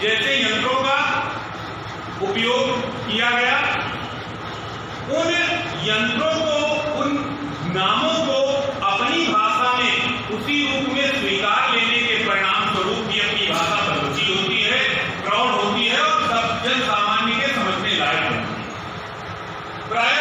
जैसे यंत्रों का उपयोग किया गया, उन यंत्रों को, उन नामों को अपनी भाषा में उसी रूप में स्वीकार लेने के परिणाम स्वरूप भी अपनी भाषा समृद्धि होती है, प्रौढ़ होती है और सब जन सामान्य के समझने लायक होती है। प्राय